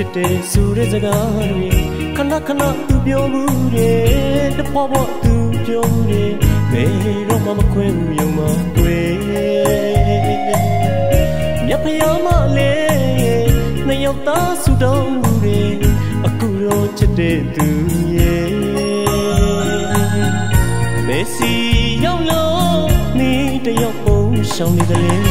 တဲ့ဆိုတဲ့စကားတွေခဏခဏသူပြောမှုတွေတပေါ်ပေါ်သူပြောမှုတွေဘယ်တော့မှမခွဲဘူးယုံမကွယ်မြတ်ဖျားမလေးနှစ်ယောက်သားဆူတောင်းမှုတွေအခုတော့ချစ်တဲ့သူရဲ့ဘယ်စီရောက်လို့နေတယောက်ပုံရှောင်နေတယ်လေ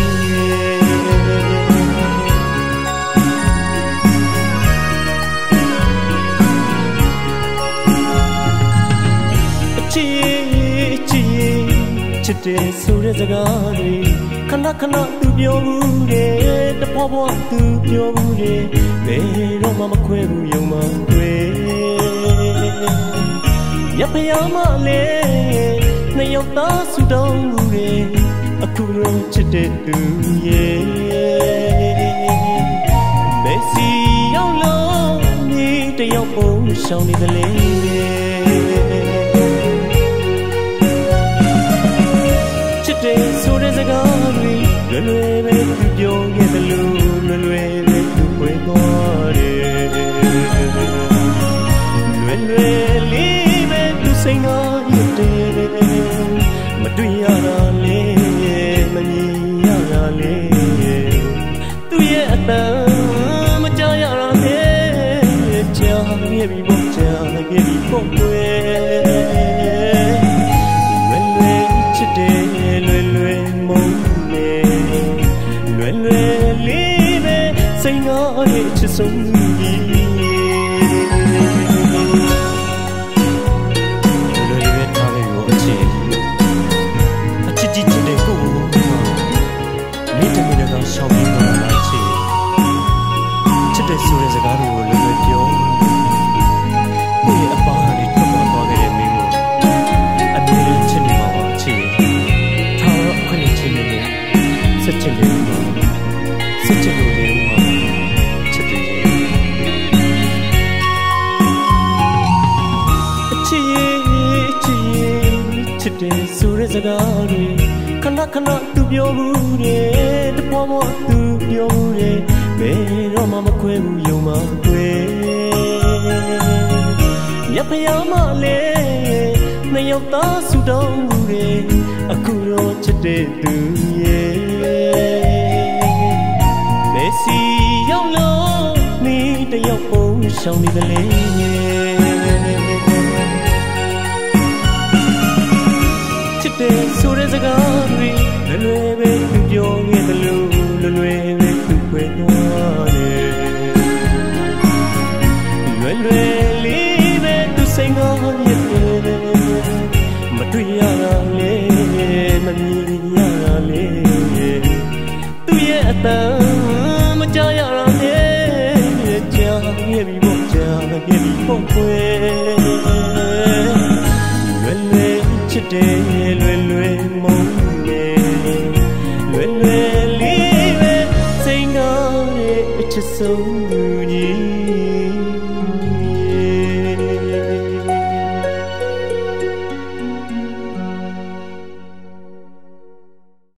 ချစ်တယ်ဆိုတဲ့စကားတွေခဏခဏသူပြောဘူးတဲ့တပေါ်ပေါ်သူပြောဘူးတဲ့ဘယ်တော့မှမခွဲဘူးယုံမကွယ်ရဖျားမလေးနှစ်ယောက်သားဆူတောင်းဘူးတဲ့အခုတော့ချစ်တဲ့သူရဲ့ဘယ်စီရောက်လို့မြေတယောက်ပုံရှောင်နေတယ်လေဆိုတဲ့စကားတွေလွယ်လွယ်ပဲသူပြောခဲ့တယ်လို့လွယ်လွယ်ပဲသူပွေသွားတယ်လွယ်လွယ်လေးပဲသူစိတ်ငါရတဲ့မတွေ့ရတာလေမမြင်ရတာလေသူရဲ့အတန်မကြားရတာလေကြားခဲ့ပြီပေါ့ကြားခဲ့ပြီပေါ့ကွယ်လွယ်လွယ်ချစ်တယ်လွယ်လွယ်မုန်းနေလွယ်လွယ်လေးပဲစိတ်ငါရဲ့ချစ်ဆုံးကြီးလွယ်လွယ်ပဲထားခဲ့ရောအချစ်ကြီးချစ်တဲ့ကိုမိတမီကရှောင်းပြီးတော့လာချစ်တဲ့ဆိုတဲ့စကားတွေကိုလွယ်လွယ်ပြောကိုယ့်ရဲ့အပါးကနေထွက်ပေါ်သွားခဲ့တဲ့မိမို့အမြဲတမ်းချစ်နေမှာပါချစ်စချစ်လေးမှာစချစ်လို့လေးမှာချစ်တယ်အချစ်ချစ်တယ်ဆိုတဲ့စကားတွေခဏခဏသူပြောဘူးတဲ့တပေါ်ပေါ်သူပြောဘူးတဲ့ဘယ်တော့မှမခွဲဘူးယုံမကွယ်ရဖျားမလေးနှစ်ယောက်သားဆူတောင်းဘူးတဲ့အခုတော့ချစ်တဲ့သူရဲ့ဘယ်စီရောက်လို့နေတယောက်ပုံရှောင်နေတယ်လေချစ်တယ်ဆိုတဲ့စကားတွေလွယ်လွယ်ပဲသူပြောခဲ့တယ်လို့လွယ်လွယ်ပဲသူခွဲသွားတယ်လွယ်လွယ်လေးပဲသူစိတ်ငါရတဲ့မတွေ့ရတာလေမမြင်ရတာလေသူရဲ့အတန်မကြားရတာလေကြားခဲ့ပြီပေါ့ကြားခဲ့ပြီပေါ့ကွယ်လွယ်လွယ်ချစ်တယ်လွယ်လွယ်မုန်းနေလွယ်လွယ်လေးပဲစိတ်ငါရဲ့အချစ်ဆုံးကြီး